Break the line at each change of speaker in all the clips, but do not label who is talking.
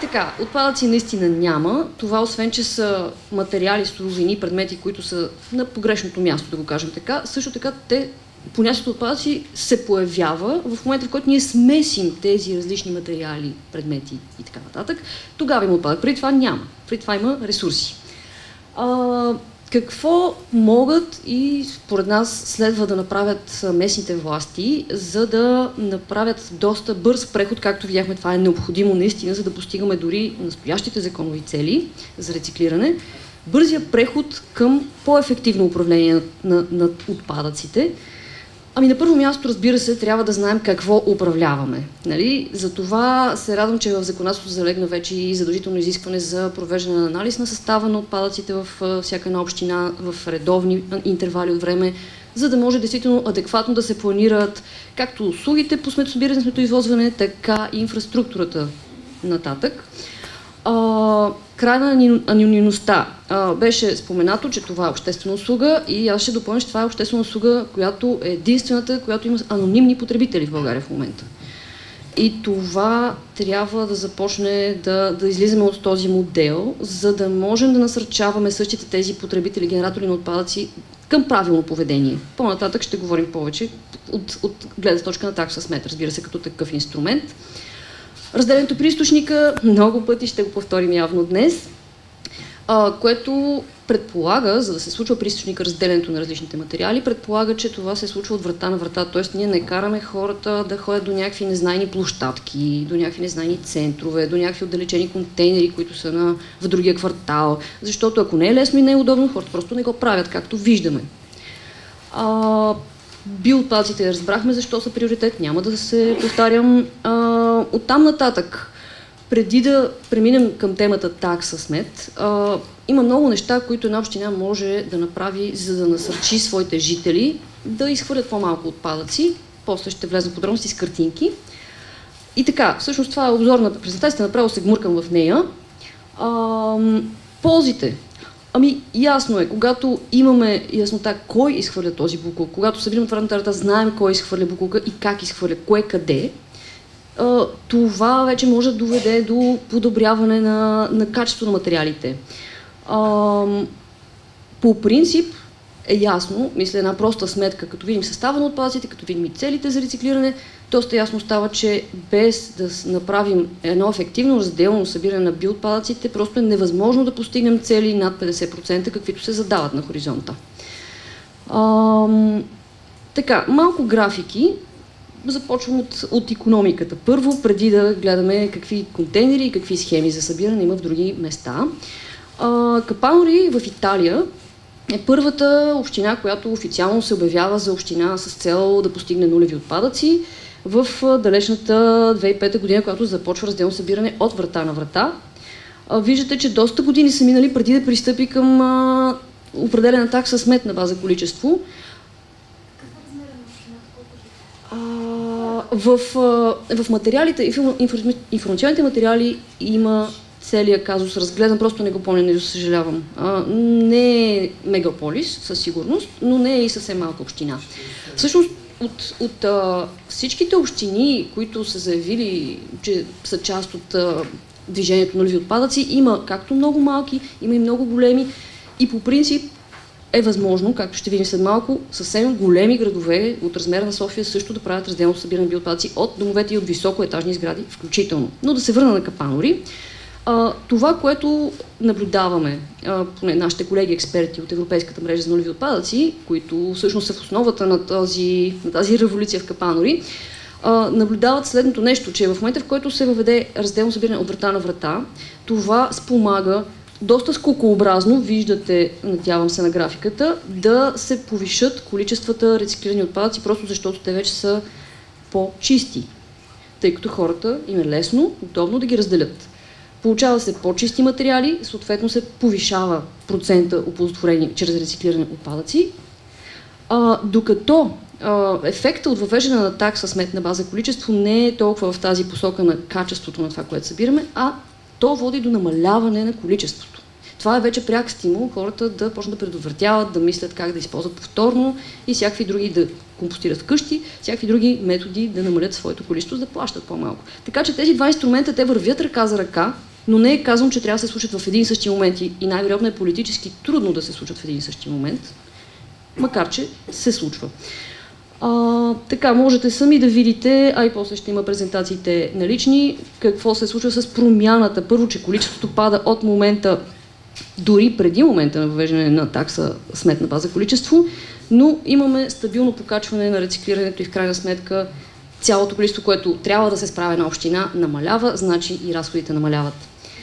така, отпадъци наистина няма. Това, освен че са материали, суровини, предмети, които са на погрешното място, да го кажем така, също така понятието отпадъци се появява в момента, в който ние смесим тези различни материали, предмети и така нататък. Тогава има отпадък. Преди това няма. Преди това има ресурси. Какво могат и според нас следва да направят местните власти, за да направят доста бърз преход, както видяхме, това е необходимо наистина, за да постигаме дори настоящите законови цели за рециклиране, бързия преход към по-ефективно управление на отпадъците. Ами на първо място, разбира се, трябва да знаем какво управляваме. Нали? Затова се радвам, че в законодателството залегна вече и задължително изискване за провеждане на анализ на състава на отпадъците в всяка една община в редовни интервали от време, за да може действително адекватно да се планират както услугите по сметосъбиране, сметоизвозване, така и инфраструктурата нататък. Край на анонимността. Беше споменато, че това е обществена услуга и аз ще допълня, че това е обществена услуга, която е единствената, която има анонимни потребители в България в момента. И това трябва да започне да излизаме от този модел, за да можем да насърчаваме същите тези потребители, генератори на отпадъци към правилно поведение. По-нататък ще говорим повече от гледна точка на такса смет, разбира се, като такъв инструмент. Разделението при източника, много пъти ще го повторим явно днес, което предполага, за да се случва при източника разделянето на различните материали, предполага, че това се случва от врата на врата, т.е. ние не караме хората да ходят до някакви незнайни площадки, до някакви незнайни центрове, до някакви отдалечени контейнери, които са в другия квартал, защото ако не е лесно и не е удобно, хората просто не го правят, както виждаме. Биоотпадъците разбрахме защо са приоритет, няма да се повтарям. Оттам нататък, преди да преминем към темата такса смет, има много неща, които една община може да направи, за да насърчи своите жители да изхвърлят по-малко отпадъци. После ще влезем в подробности с картинки. И така, всъщност това е обзорна презентация, направо се гмуркам в нея. Ползите. Ами ясно е, когато имаме яснота кой изхвърля този буклук, когато събираме отварната ръта, знаем кой изхвърля буклука и как изхвърля, кое къде, това вече може да доведе до подобряване на качеството на материалите. По принцип е ясно, мисля една проста сметка, като видим състава на отпадъците, като видим и целите за рециклиране, доста ясно става, че без да направим едно ефективно разделно събиране на биоотпадъците, просто е невъзможно да постигнем цели над 50%, каквито се задават на хоризонта. Така, малко графики. Започвам от икономиката. Първо, преди да гледаме какви контейнери и какви схеми за събиране има в други места. Капанори в Италия е първата община, която официално се обявява за община с цел да постигне нулеви отпадъци в далечната 2005 година, когато започва разделно събиране от врата на врата. Виждате, че доста години са минали преди да пристъпи към определена такса смет на база количество. В материалите, информационните материали има целият казус разгледан, просто не го помня, не съжалявам. Не е мегаполис, със сигурност, но не е и съвсем малка община. Всъщност, от всичките общини, които са заявили, че са част от движението нулеви отпадъци, има както много малки, има и много големи и по принцип е възможно, както ще видим след малко, съвсем големи градове от размера на София също да правят разделно събиране на биоотпадъци от домовете и от високоетажни сгради включително. Но да се върна на Капанори. Това, което наблюдаваме, поне нашите колеги експерти от Европейската мрежа за нулеви отпадъци, които всъщност са в основата на тази революция в Капанори, наблюдават следното нещо, че в момента, в който се въведе разделно събиране от врата на врата, това спомага доста скокообразно, виждате, надявам се на графиката, да се повишат количествата рециклирани отпадъци, просто защото те вече са по-чисти, тъй като хората им е лесно, удобно да ги разделят. Получава се по-чисти материали, съответно се повишава процента оползотворение чрез рециклиране отпадъци, докато ефекта от въвеждане на такса смет на база количество не е толкова в тази посока на качеството на това, което събираме, а то води до намаляване на количеството. Това е вече пряк стимул хората да почнат да предотвратяват, да мислят как да използват повторно и всякакви други да компостират вкъщи, всякакви други методи да намалят своето количество, да плащат по-малко. Така че тези два инструмента те вървят ръка за ръка Но не е казвам, че трябва да се случат в един и същи момент и най-вероятно е политически трудно да се случат в един и същи момент, макар че се случва. Така, можете сами да видите, а и после ще има презентациите налични, какво се случва с промяната. Първо, че количеството пада от момента, дори преди момента на въвеждане на такса сметна база количество, но имаме стабилно покачване на рециклирането и в крайна сметка цялото количество, което трябва да се справя на община, намалява, значи и разходите намаляват.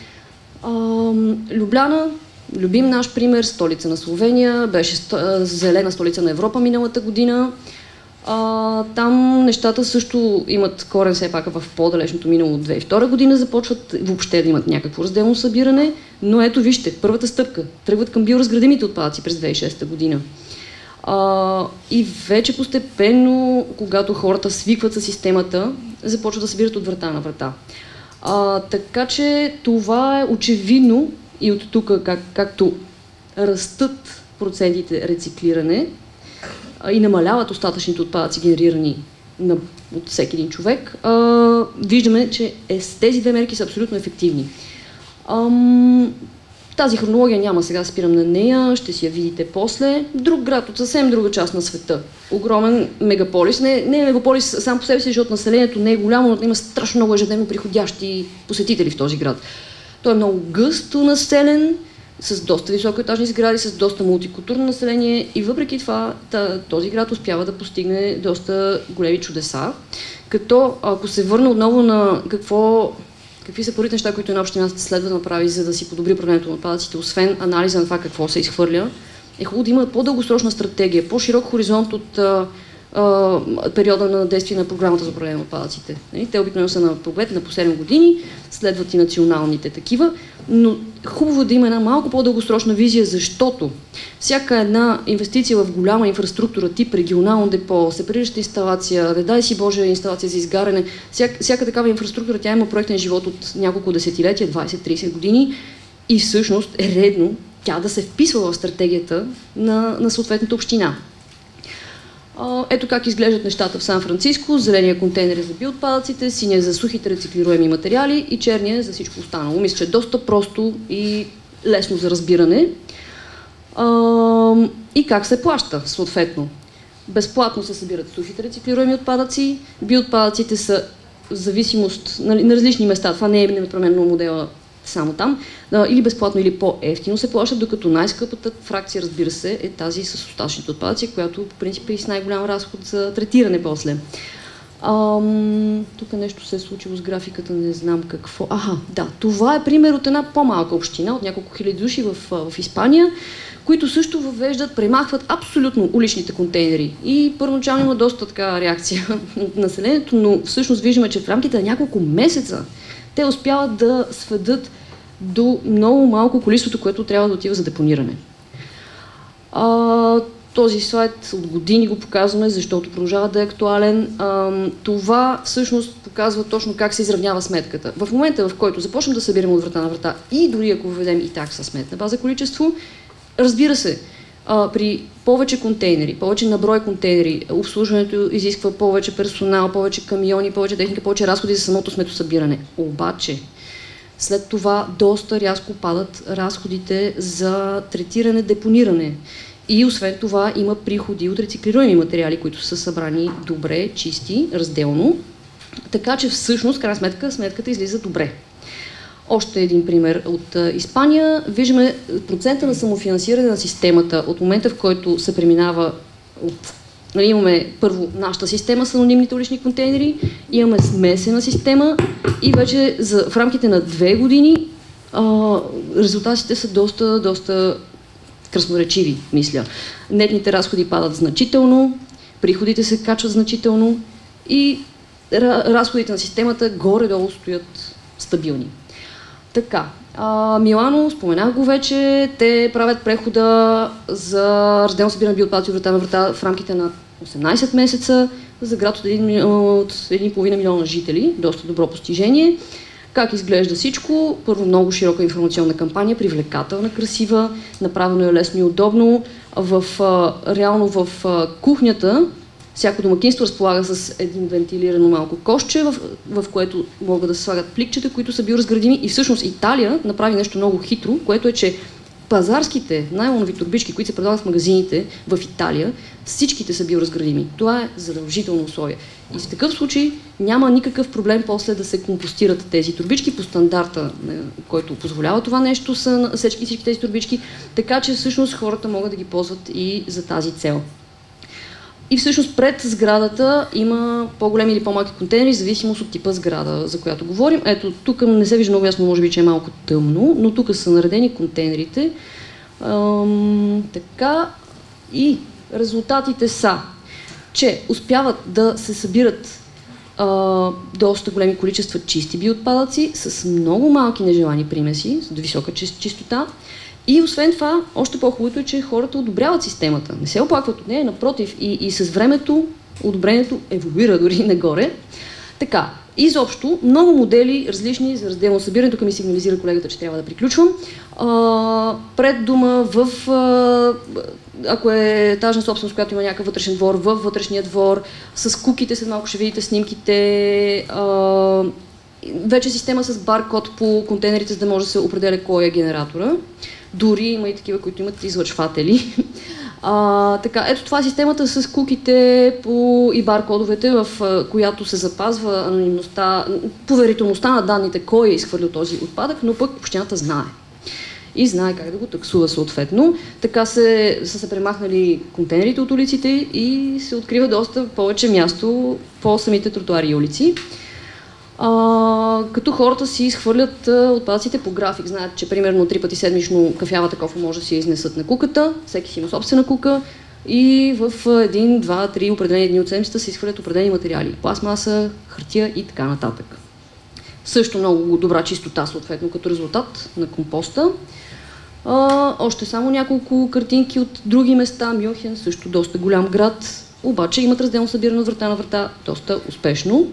Любляна, любим наш пример, столица на Словения, беше зелена столица на Европа миналата година. Там нещата също имат корен все пак в по-далечното минало от 2002 година, започват въобще да имат някакво разделно събиране, но ето вижте, първата стъпка, тръгват към биоразградимите отпадъци през 2006 година. И вече постепенно, когато хората свикват със системата, започват да събират от врата на врата. Така че това е очевидно и от тук, както растат процентите рециклиране и намаляват остатъчните отпадъци, генерирани от всеки един човек, виждаме, че тези две мерки са абсолютно ефективни. Тази хронология няма сега да спирам на нея, ще си я видите после. Друг град от съвсем друга част на света. Огромен мегаполис. Не е мегаполис сам по себе си, защото населението не е голямо, но има страшно много ежедневно приходящи посетители в този град. Той е много гъсто населен, с доста високоетажни сгради, с доста мултикултурно население и въпреки това този град успява да постигне доста големи чудеса. Като ако се върна отново на какви са първите неща, които една община следва да направи, за да си подобри управлението на отпадъците, освен анализа на това какво се изхвърля, е хубаво да има по-дългосрочна стратегия, по-широк хоризонт от периода на действие на програмата за управление на отпадъците. Те обикновено са на поглед на по 7 години, следват и националните такива, но хубаво да има една малко по-дългосрочна визия, защото всяка една инвестиция в голяма инфраструктура, тип регионално депо, сепарираща инсталация, не дай си Боже инсталация за изгаряне, всяка такава инфраструктура, тя има проектен живот от няколко десетилетия, 20-30 години и всъщност е редно тя да се вписва в стратегията на съответната община. Ето как изглеждат нещата в Сан-Франциско. Зеления контейнер е за биоотпадъците, синия е за сухите рециклируеми материали и черния е за всичко останало. Мисля, че е доста просто и лесно за разбиране. И как се плаща, съответно. Безплатно се събират сухите рециклируеми отпадъци. Биоотпадъците са в зависимост на различни места. Това не е непременно модела само там. Или безплатно, или по-евтино се плащат, докато най-скъпата фракция, разбира се, е тази с остатъчните отпадъци, която по принцип е и с най-голям разход за третиране после. Тук нещо се е случило с графиката, не знам какво. Да, това е пример от една по-малка община, от няколко хиляди души в Испания, които също въвеждат, премахват абсолютно уличните контейнери. И първоначално има доста така реакция от населението, но всъщност виждаме, че в рамките на няколко месеца те успяват да сведат до много малко количеството, което трябва да отива за депониране. Този слайд от години го показваме, защото продължава да е актуален. Това всъщност показва точно как се изравнява сметката. В момента, в който започнем да събираме от врата на врата и дори ако въведем и такса сметна база количество, разбира се, при повече контейнери, повече наброй контейнери, обслужването изисква повече персонал, повече камиони, повече техника, повече разходи за самото сметосъбиране. Обаче, след това доста рязко падат разходите за третиране, депониране. И освен това има приходи от рециклируеми материали, които са събрани добре, чисти, разделно. Така че всъщност, крайна сметка, сметката излиза добре. Още един пример от Испания. Виждаме процента на самофинансиране на системата от момента, в който се преминава от... Имаме първо нашата система с анонимните улични контейнери, имаме смесена система и вече в рамките на 2 години резултатите са доста красноречиви, мисля. Нетните разходи падат значително, приходите се качват значително и разходите на системата горе-долу стоят стабилни. Така, Милано, споменах го вече, те правят прехода за разделно събиране на биоотпадъци от врата на врата в рамките на 18 месеца за град от 1,5 милиона жители, доста добро постижение. Как изглежда всичко? Първо много широка информационна кампания, привлекателна, красива, направено е лесно и удобно. Реално в кухнята Всяко домакинство разполага с един вентилирано малко кошче, в което могат да се слагат пликчета, които са биоразградими. И всъщност Италия направи нещо много хитро, което е, че пазарските найлонови турбички, които се предлагат в магазините в Италия, всичките са биоразградими. Това е задължително условие. И в такъв случай няма никакъв проблем после да се компостират тези турбички по стандарта, който позволява това нещо, са на всички тези турбички, така че всъщност хората могат да ги ползват и за тази цел. И всъщност пред сградата има по-големи или по-малки контейнери, в зависимост от типа сграда, за която говорим. Ето, тук не се вижда много ясно, може би, че е малко тъмно, но тук са наредени контейнерите. Така, и резултатите са, че успяват да се събират доста големи количества чисти биоотпадъци с много малки нежелани примеси, с висока чистота. И освен това, още по-хубавото е, че хората одобряват системата. Не се оплакват от нея, напротив, и с времето одобрението еволюира дори нагоре. Така, изобщо, много модели различни за разделно събиране. Тук ми сигнализира колегата, че трябва да приключвам. Пред дома, ако е етажна собственост, която има някакъв вътрешен двор, във вътрешния двор, с куките, след малко ще видите снимките. Вече система с баркод по контейнерите, за да може да се определя кой е генератора. Дори има и такива, които имат излъчватели. Така, ето това е системата с куките и баркодовете, в която се запазва анонимността, поверителността на данните, кой е изхвърлил този отпадък, но пък общината знае. И знае как да го таксува съответно. Така са се премахнали контейнерите от улиците и се открива доста повече място по самите тротуари и улици. Като хората си изхвърлят отпадъците по график. Знаят, че примерно 3 пъти седмично кафявата кофа може да си изнесат на куката, всеки си има собствена кука и в 1, 2, 3 определени дни от седмицата се изхвърлят определени материали. Пластмаса, хартия и така нататък. Също много добра чистота, съответно, като резултат на компоста. Още само няколко картинки от други места. Мюнхен, също доста голям град, обаче имат разделно събиране от врата на врата доста успешно.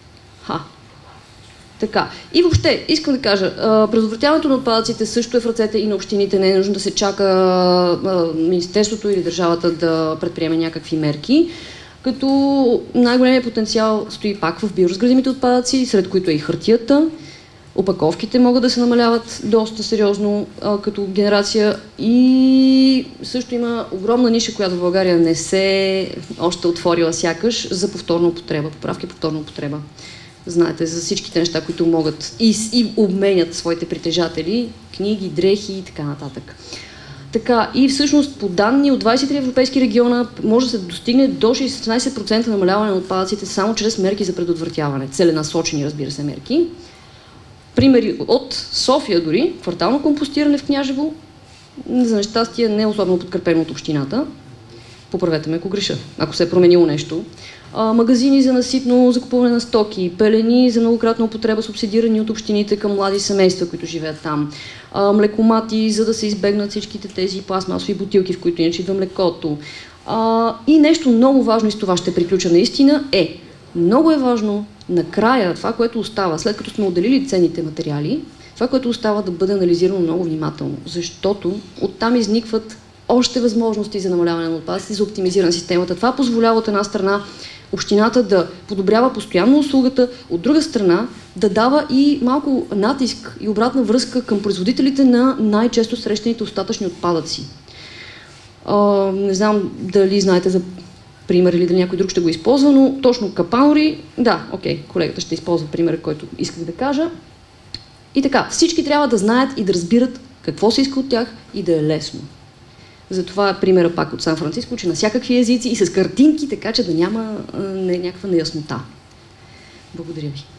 Така. И въобще, искам да кажа, предотвратяването на отпадъците също е в ръцете и на общините. Не е нужно да се чака Министерството или държавата да предприеме някакви мерки. Като най-големият потенциал стои пак в биоразградимите отпадъци, сред които е и хартията. Опаковките могат да се намаляват доста сериозно като генерация и също има огромна ниша, която в България не се още отворила сякаш за повторна употреба, поправки повторна употреба. Знаете за всичките неща, които могат и обменят своите притежатели, книги, дрехи и така нататък. Така, и всъщност по данни от 23 европейски региона може да се достигне до 16% намаляване на отпадъците само чрез мерки за предотвратяване. Целенасочени, разбира се, мерки. Примери от София дори, квартално компостиране в Княжево, за нещастие не е особено подкрепено от общината. Поправете ме, ако греша, ако се е променило нещо. Магазини за наситно закупуване на стоки, пелени за многократна употреба, субсидирани от общините към млади семейства, които живеят там. Млекомати, за да се избегнат всичките тези пластмасови бутилки, в които иначе идва млекото. И нещо много важно, и с това ще приключа наистина, много е важно накрая това, което остава, след като сме отделили ценните материали, това, което остава да бъде анализирано много внимателно, защото оттам изникват още възможности за намаляване на отпадъците, за оптимизиране на системата. Това позволява от една страна общината да подобрява постоянно услугата, от друга страна да дава и малко натиск и обратна връзка към производителите на най-често срещаните остатъчни отпадъци. Не знам дали знаете за пример или дали някой друг ще го използва, но точно капанори, да, окей, колегата ще използва примера, който исках да кажа. И така, всички трябва да знаят и да разбират какво се иска от тях и да е лесно. Затова е примера пак от Сан-Франциско, че на всякакви езици и с картинки, така че да няма някаква неяснота. Благодаря ви.